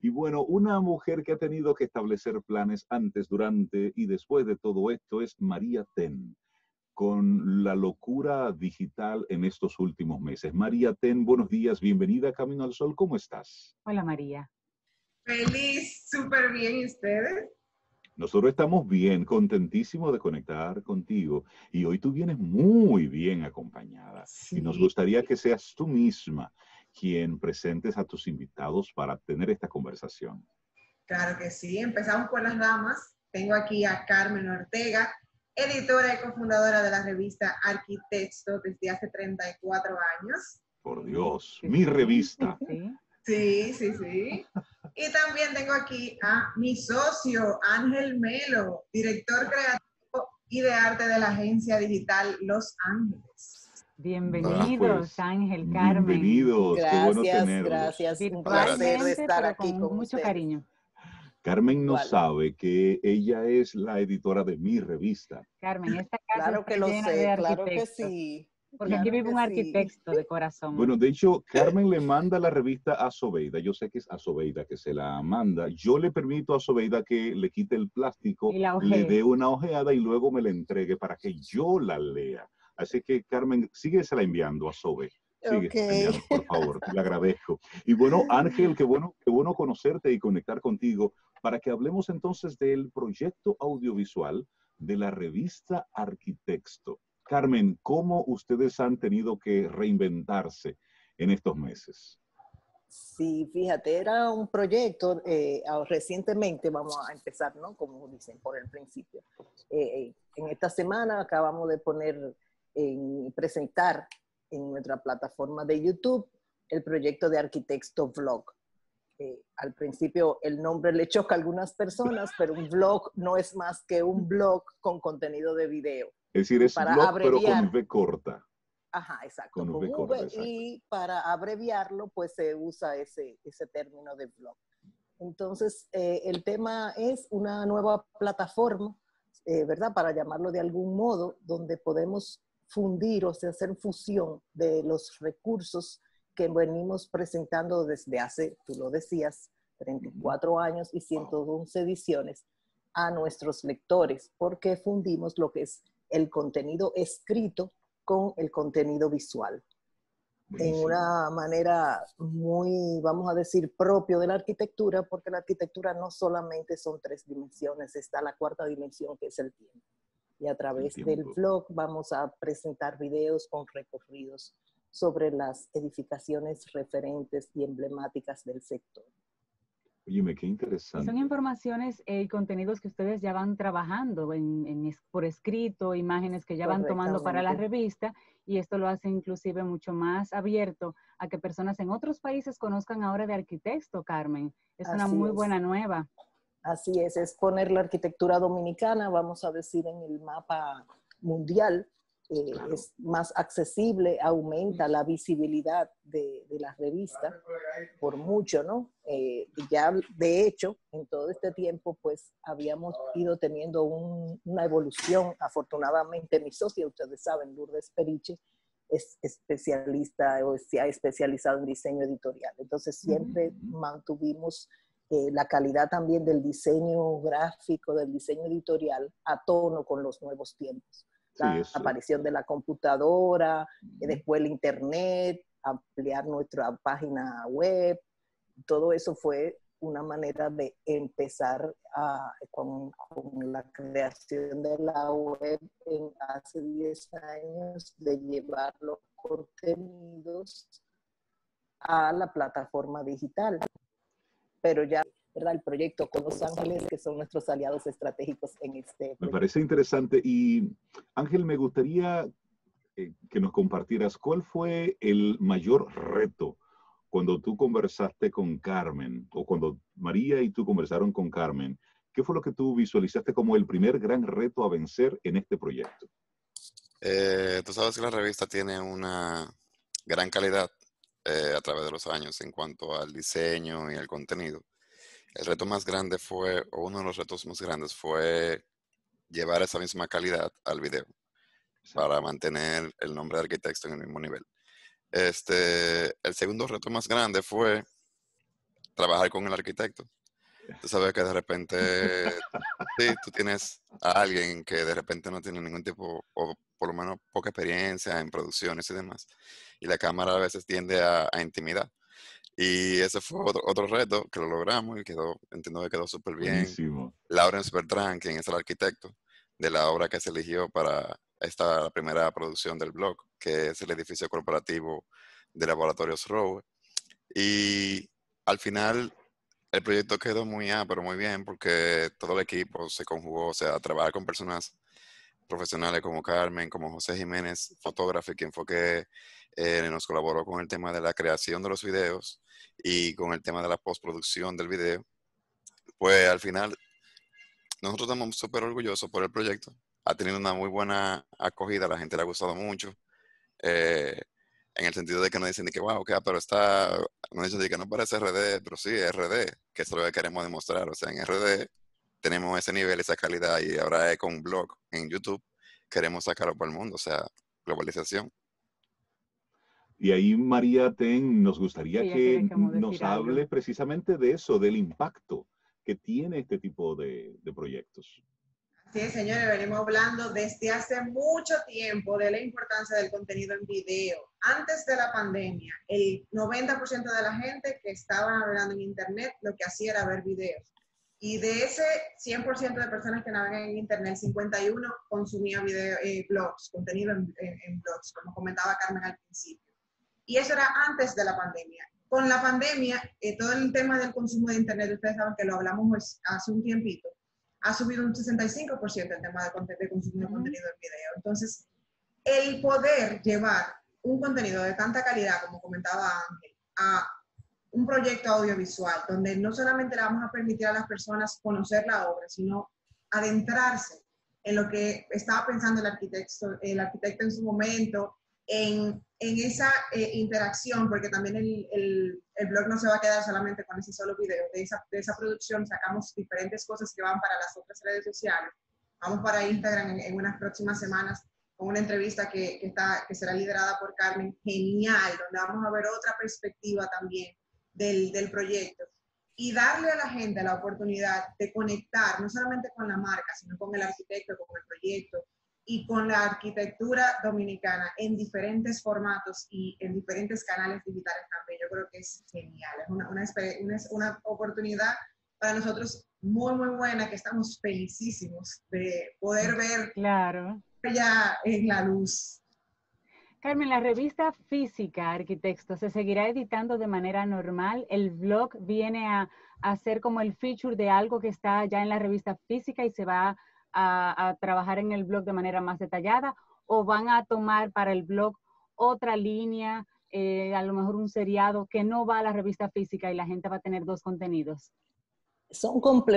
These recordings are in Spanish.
Y bueno, una mujer que ha tenido que establecer planes antes, durante y después de todo esto es María Ten, con la locura digital en estos últimos meses. María Ten, buenos días, bienvenida a Camino al Sol, ¿cómo estás? Hola María. Feliz, súper bien, ¿y ustedes? Nosotros estamos bien, contentísimos de conectar contigo y hoy tú vienes muy bien acompañada y nos Sí. gustaría que seas tú misma quien presentes a tus invitados para tener esta conversación. Claro que sí, empezamos por las damas. Tengo aquí a Carmen Ortega, editora y cofundadora de la revista Arquitexto desde hace 34 años. Por Dios, Sí, mi sí, revista. sí. Sí. Y también tengo aquí a mi socio Ángel Melo, director creativo y de arte de la agencia digital Los Ángeles. Bienvenidos, Pues, Ángel, Carmen. bienvenidos, qué bueno Gracias, tenerlos. gracias. Un placer de Virtualmente, estar pero aquí con con mucho ustedes. cariño. Carmen no Igual. sabe que ella es la editora de mi revista. Carmen, esta casa Claro está que lo llena de sé, claro que arquitectos, sí. porque aquí Claro vive que un sí. arquitecto de corazón. Bueno, de hecho, Carmen le manda la revista a Sobeida. Yo sé que es a Sobeida que se la manda. Yo le permito a Sobeida que le quite el plástico, Y la le ojé. dé una ojeada y luego me la entregue para que yo la lea. Así que, Carmen, síguesela enviando a Sobe. Ok. Síguesela enviando, por favor. Te lo agradezco. Y bueno, Ángel, qué bueno conocerte y conectar contigo para que hablemos entonces del proyecto audiovisual de la revista Arquitecto. Carmen, ¿cómo ustedes han tenido que reinventarse en estos meses? Sí, fíjate, era un proyecto, recientemente vamos a empezar, ¿no? Como dicen, por el principio. En esta semana acabamos de presentar en nuestra plataforma de YouTube el proyecto de Arquitecto Vlog. Al principio el nombre le choca a algunas personas, pero un vlog no es más que un blog con contenido de video. Es decir, Y es para blog, pero con abreviar, V corta. ajá, exacto, Con con V corta, V, exacto. y para abreviarlo, pues se usa ese término de blog. Entonces, el tema es una nueva plataforma, ¿verdad? Para llamarlo de algún modo, donde podemos fundir, o sea, hacer fusión de los recursos que venimos presentando desde hace, tú lo decías, 34 años y 111 ediciones a nuestros lectores, porque fundimos lo que es el contenido escrito con el contenido visual. Buenísimo. En una manera muy, vamos a decir, propio de la arquitectura, porque la arquitectura no solamente son 3 dimensiones, está la 4ª dimensión, que es el tiempo. Y a través del blog vamos a presentar videos con recorridos sobre las edificaciones referentes y emblemáticas del sector. Óyeme, qué Y interesante. son informaciones y contenidos que ustedes ya van trabajando por escrito, imágenes que ya van tomando para la revista, y esto lo hace inclusive mucho más abierto a que personas en otros países conozcan ahora de Arquitecto, Carmen. Es una muy buena nueva. Así es poner la arquitectura dominicana, vamos a decir, en el mapa mundial. Claro. Es más accesible, aumenta la visibilidad de la revista por mucho, ¿no? Ya de hecho, en todo este tiempo, pues habíamos ido teniendo una evolución. Afortunadamente, mi socia, ustedes saben, Lourdes Periche, es especialista o se ha especializado en diseño editorial. Entonces siempre mantuvimos la calidad también del diseño gráfico, del diseño editorial a tono con los nuevos tiempos. La aparición de la computadora, después el internet, ampliar nuestra página web, todo eso fue una manera de empezar con la creación de la web hace 10 años, de llevar los contenidos a la plataforma digital. Pero ya, ¿verdad? El proyecto con Los Ángeles, que son nuestros aliados estratégicos en este proyecto. Me parece interesante. Y Ángel, me gustaría que nos compartieras cuál fue el mayor reto cuando tú conversaste con Carmen, o cuando María y tú conversaron con Carmen. ¿Qué fue lo que tú visualizaste como el primer gran reto a vencer en este proyecto? Tú sabes que la revista tiene una gran calidad a través de los años en cuanto al diseño y al contenido. El reto más grande fue, o uno de los retos más grandes fue llevar esa misma calidad al video para mantener el nombre de Arquitecto en el mismo nivel. El segundo reto más grande fue trabajar con el arquitecto. Tú sabes que de repente, sí, tú tienes a alguien que de repente no tiene ningún tipo, o por lo menos poca experiencia en producciones y demás, y la cámara a veces tiende a intimidar. Y ese fue otro reto que lo logramos y entiendo que quedó súper bien. Buenísimo. Lawrence Bertrand, quien es el arquitecto de la obra que se eligió para esta primera producción del blog, que es el edificio corporativo de Laboratorios Rowe. Y al final el proyecto quedó pero muy bien, porque todo el equipo se conjugó, o sea, trabajar con personas profesionales como Carmen, como José Jiménez, fotógrafo, quien fue que nos colaboró con el tema de la creación de los videos y con el tema de la postproducción del video. Pues al final nosotros estamos súper orgullosos por el proyecto. Ha tenido una muy buena acogida, a la gente le ha gustado mucho. eh, en el sentido de que nos dicen de que, wow, pero nos dicen de que no parece RD, pero sí es RD, que eso es lo que queremos demostrar. O sea, en RD tenemos ese nivel, esa calidad, y ahora es con un blog en YouTube, queremos sacarlo para el mundo, o sea, globalización. Y ahí, María Ten, nos gustaría Ella que quiere como nos decir algo. hable precisamente de eso, del impacto que tiene este tipo de proyectos. Sí, señores, venimos hablando desde hace mucho tiempo de la importancia del contenido en video. Antes de la pandemia, el 90% de la gente que estaba navegando en Internet lo que hacía era ver videos. Y de ese 100% de personas que navegan en Internet, 51 consumía blogs, contenido en blogs, como comentaba Carmen al principio. Y eso era antes de la pandemia. Con la pandemia, todo el tema del consumo de Internet, ustedes saben que lo hablamos pues, hace un tiempito, ha subido un 65% el tema de consumo de contenido en video. Entonces, el poder llevar un contenido de tanta calidad, como comentaba Ángel, a un proyecto audiovisual, donde no solamente le vamos a permitir a las personas conocer la obra, sino adentrarse en lo que estaba pensando el arquitecto en su momento, en esa interacción, porque también el blog no se va a quedar solamente con ese solo video. De esa producción sacamos diferentes cosas que van para las otras redes sociales. Vamos para Instagram en unas próximas semanas con una entrevista que será liderada por Carmen, genial, donde vamos a ver otra perspectiva también del proyecto. Y darle a la gente la oportunidad de conectar no solamente con la marca, sino con el arquitecto, con el proyecto, y con la arquitectura dominicana en diferentes formatos y en diferentes canales digitales también. Yo creo que es genial, es una oportunidad para nosotros muy, muy buena, que estamos felicísimos de poder ver Claro. ya en la luz. Carmen, la revista física Arquitecto se seguirá editando de manera normal. El blog viene a ser como el feature de algo que está ya en la revista física y se va a trabajar en el blog de manera más detallada, o van a tomar para el blog otra línea, a lo mejor un seriado que no va a la revista física y la gente va a tener dos contenidos. Son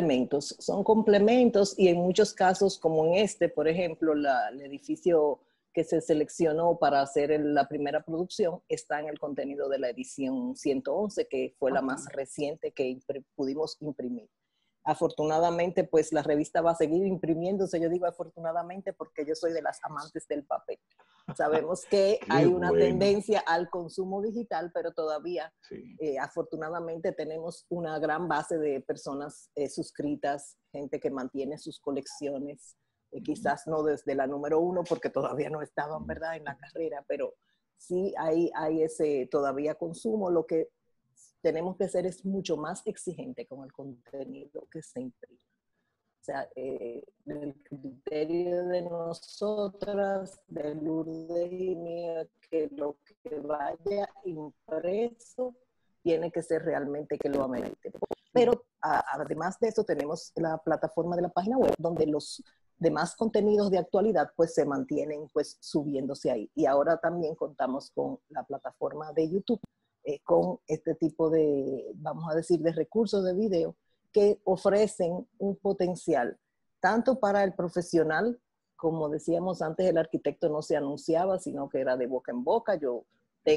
complementos y en muchos casos, como en este, por ejemplo, el edificio que se seleccionó para hacer la primera producción está en el contenido de la edición 111, que fue la más reciente que pudimos imprimir. Afortunadamente, pues la revista va a seguir imprimiéndose. Yo digo afortunadamente porque yo soy de las amantes del papel. Sabemos que hay una tendencia al consumo digital, pero todavía, afortunadamente, tenemos una gran base de personas suscritas, gente que mantiene sus colecciones, quizás no desde la número 1, porque todavía no estaban, ¿verdad?, en la carrera, pero sí hay ese todavía consumo. Lo que tenemos que ser es mucho más exigente con el contenido que se imprime. O sea, el criterio de nosotras, de Lourdes y mío, que lo que vaya impreso tiene que ser realmente que lo amerite. Pero además de eso tenemos la plataforma de la página web, donde los demás contenidos de actualidad pues se mantienen pues subiéndose ahí. Y ahora también contamos con la plataforma de YouTube, con este tipo de, vamos a decir, de recursos de video que ofrecen un potencial tanto para el profesional, como decíamos antes, el arquitecto no se anunciaba, sino que era de boca en boca. Yo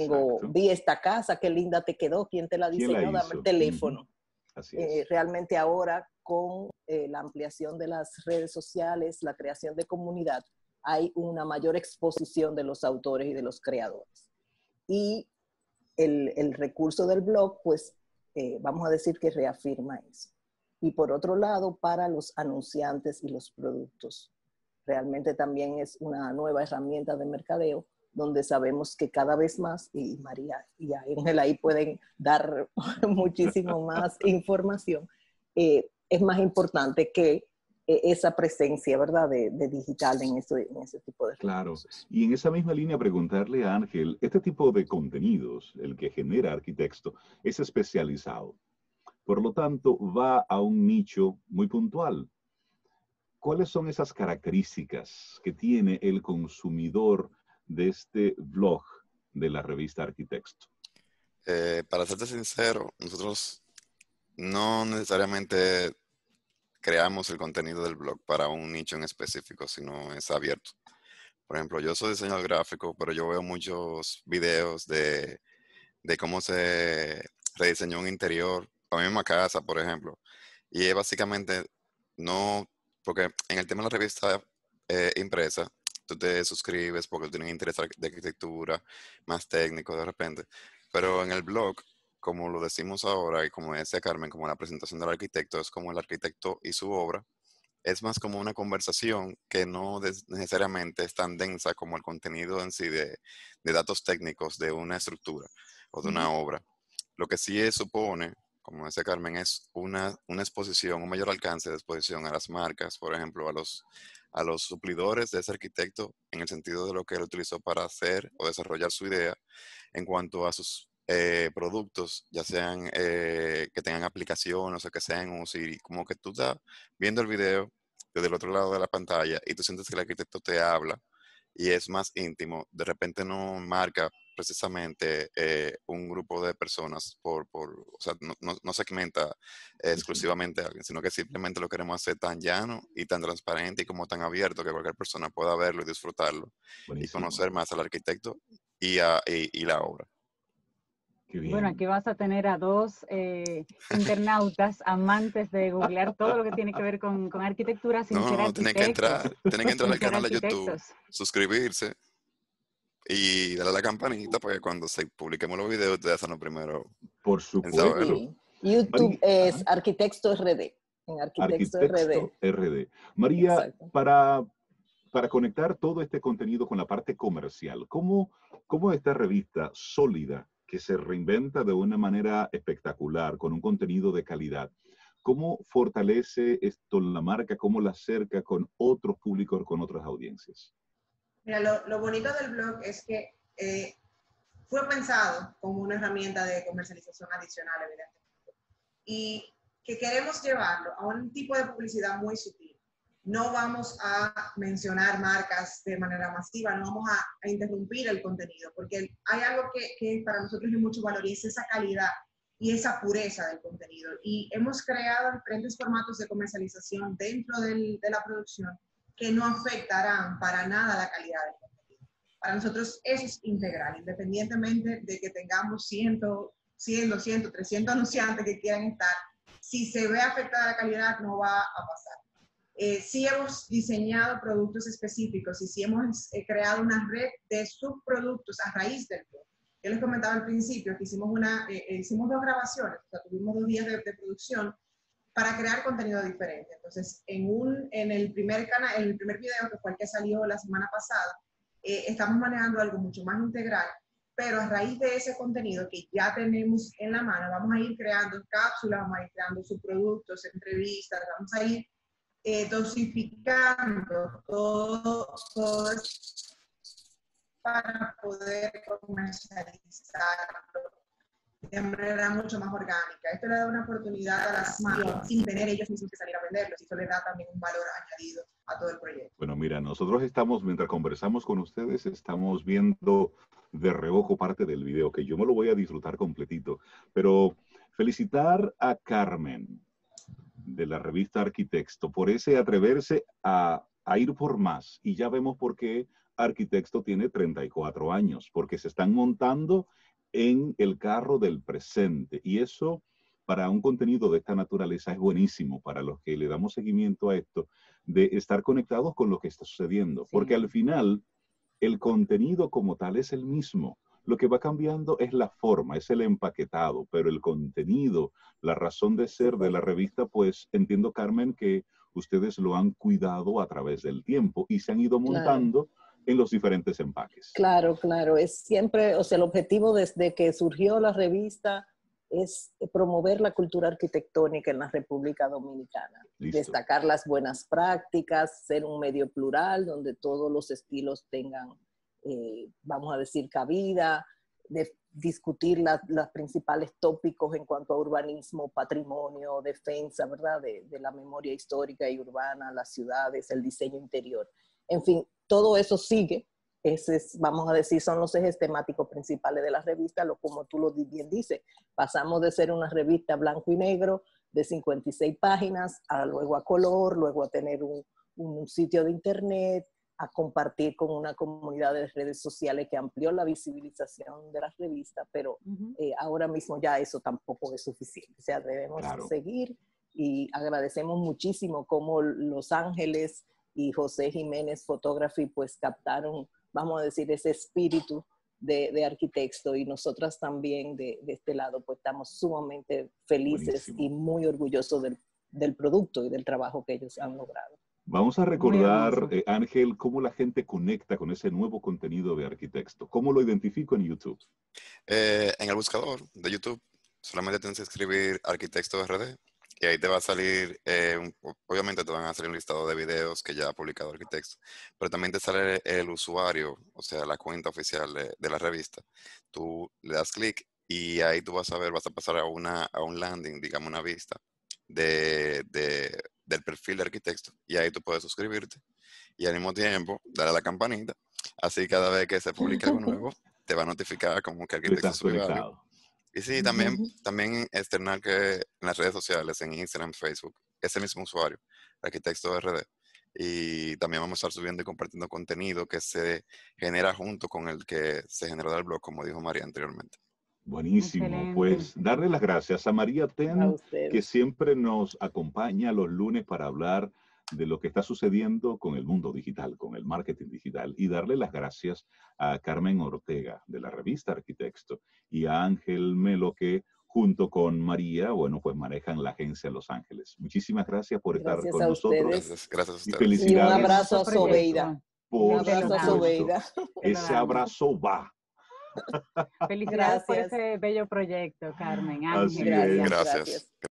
vi esta casa, qué linda te quedó, ¿quién te la diseñó? Dame el teléfono. Así es. Realmente ahora con la ampliación de las redes sociales, la creación de comunidad, hay una mayor exposición de los autores y de los creadores. Y el recurso del blog, pues, vamos a decir que reafirma eso. Y por otro lado, para los anunciantes y los productos, realmente también es una nueva herramienta de mercadeo, donde sabemos que cada vez más, y María y Ángel ahí pueden dar muchísimo más información, es más importante que esa presencia, ¿verdad?, de digital en ese tipo de Claro. recursos. Y en esa misma línea preguntarle a Ángel, este tipo de contenidos, el que genera Arquitecto, es especializado. Por lo tanto, va a un nicho muy puntual. ¿Cuáles son esas características que tiene el consumidor de este blog de la revista Arquitecto? Para serte sincero, nosotros no necesariamente creamos el contenido del blog para un nicho en específico, sino es abierto. Por ejemplo, yo soy diseñador gráfico, pero yo veo muchos videos de cómo se rediseñó un interior para mi misma casa, por ejemplo. Y es básicamente no, porque en el tema de la revista impresa, tú te suscribes porque tienes interés de arquitectura, más técnico de repente. Pero en el blog, como lo decimos ahora y como decía Carmen, como la presentación del arquitecto, es como el arquitecto y su obra. Es más como una conversación que no necesariamente es tan densa como el contenido en sí de datos técnicos de una estructura o de una obra. Lo que sí supone, como decía Carmen, es una exposición, un mayor alcance de exposición a las marcas, por ejemplo, a los suplidores de ese arquitecto en el sentido de lo que él utilizó para hacer o desarrollar su idea en cuanto a sus productos, ya sean que tengan aplicaciones o que sean uso, y como que tú estás viendo el video desde el otro lado de la pantalla y tú sientes que el arquitecto te habla y es más íntimo, de repente no marca precisamente un grupo de personas o sea, no segmenta exclusivamente a alguien, sino que simplemente lo queremos hacer tan llano y tan transparente y como tan abierto que cualquier persona pueda verlo y disfrutarlo y Buenísimo. conocer más al arquitecto y la obra. Qué bien. Bueno, aquí vas a tener a dos internautas amantes de googlear todo lo que tiene que ver con arquitectura sin ser No, arquitectos. tienen que entrar Sin al ser canal de YouTube, arquitectos. suscribirse y darle a la campanita, porque cuando se publiquemos los videos, ustedes son los primeros Por en supuesto. saberlo. Sí. YouTube María, es Arquitecto RD. En Arquitecto Arquitecto RD. RD. María, Exacto. para conectar todo este contenido con la parte comercial, ¿cómo esta revista sólida, que se reinventa de una manera espectacular, con un contenido de calidad, cómo fortalece esto la marca, cómo la acerca con otros públicos, con otras audiencias? Mira, lo bonito del blog es que fue pensado como una herramienta de comercialización adicional, evidentemente, y que queremos llevarlo a un tipo de publicidad muy sutil. No vamos a mencionar marcas de manera masiva, no vamos a interrumpir el contenido, porque hay algo que para nosotros es mucho valor y es esa calidad y esa pureza del contenido. Y hemos creado diferentes formatos de comercialización dentro de la producción que no afectarán para nada la calidad del contenido. Para nosotros eso es integral, independientemente de que tengamos 100, 200, 300 anunciantes que quieran estar. Si se ve afectada la calidad, no va a pasar. Sí hemos diseñado productos específicos y sí hemos creado una red de subproductos a raíz del blog. Yo les comentaba al principio que hicimos 2 grabaciones, o sea, tuvimos 2 días de producción para crear contenido diferente. Entonces, en el primer video, que fue el que salió la semana pasada, estamos manejando algo mucho más integral, pero a raíz de ese contenido que ya tenemos en la mano, vamos a ir creando cápsulas, vamos a ir creando subproductos, entrevistas, vamos a ir dosificando todo para poder comercializarlo de manera mucho más orgánica. Esto le da una oportunidad a las marcas sin tener ellos mismos que salir a venderlos, y eso le da también un valor añadido a todo el proyecto. Bueno, mira, nosotros estamos, mientras conversamos con ustedes, estamos viendo de reojo parte del video, que yo me lo voy a disfrutar completito. Pero felicitar a Carmen de la revista Arquitecto por ese atreverse a ir por más. Y ya vemos por qué Arquitecto tiene 34 años, porque se están montando en el carro del presente. Y eso, para un contenido de esta naturaleza, es buenísimo para los que le damos seguimiento a esto, de estar conectados con lo que está sucediendo. Sí. Porque al final, el contenido como tal es el mismo. Lo que va cambiando es la forma, es el empaquetado, pero el contenido, la razón de ser de la revista, pues entiendo, Carmen, que ustedes lo han cuidado a través del tiempo y se han ido montando en los diferentes empaques. Claro, claro. Es siempre, o sea, el objetivo desde que surgió la revista es promover la cultura arquitectónica en la República Dominicana. Listo. Destacar las buenas prácticas, ser un medio plural donde todos los estilos tengan, vamos a decir, cabida, de discutir los principales tópicos en cuanto a urbanismo, patrimonio, defensa, ¿verdad? De la memoria histórica y urbana, las ciudades, el diseño interior. En fin, todo eso sigue. Vamos a decir, son los ejes temáticos principales de la revista, como tú lo bien dices. Pasamos de ser una revista blanco y negro de 56 páginas, luego a color, luego a tener un sitio de internet, a compartir con una comunidad de redes sociales que amplió la visibilización de la revista, pero ahora mismo ya eso tampoco es suficiente. O sea, debemos seguir, y agradecemos muchísimo cómo Los Ángeles y José Jiménez Photography pues captaron, vamos a decir, ese espíritu de Arquitecto, y nosotras también de este lado pues estamos sumamente felices y muy orgullosos del producto y del trabajo que ellos han logrado. Vamos a recordar, Ángel, cómo la gente conecta con ese nuevo contenido de Arquitecto. ¿Cómo lo identifico en YouTube? En el buscador de YouTube solamente tienes que escribir Arquitecto RD y ahí te va a salir, obviamente te van a salir un listado de videos que ya ha publicado Arquitecto, pero también te sale el usuario, o sea, la cuenta oficial de la revista. Tú le das clic y ahí tú vas a ver, vas a pasar a un landing, digamos una vista del perfil de Arquitecto, y ahí tú puedes suscribirte y al mismo tiempo darle a la campanita, así cada vez que se publique algo nuevo te va a notificar como que Arquitecto subió algo. Y sí, también externar que en las redes sociales, en Instagram, Facebook, ese mismo usuario, Arquitecto RD, y también vamos a estar subiendo y compartiendo contenido que se genera junto con el que se generó del blog, como dijo María anteriormente. Buenísimo. Excelente. Pues darle las gracias a María Ten, que siempre nos acompaña los lunes para hablar de lo que está sucediendo con el mundo digital, con el marketing digital, y darle las gracias a Carmen Ortega de la revista Arquitecto y a Ángel Melo, que junto con María, bueno, pues manejan la agencia Los Ángeles. Muchísimas gracias por estar con nosotros. Gracias a ustedes. Y felicidades. Y un abrazo a Sobeida. Un abrazo a Sobeida. Ese abrazo va. Felicidades por ese bello proyecto, Carmen. Ángel. Gracias.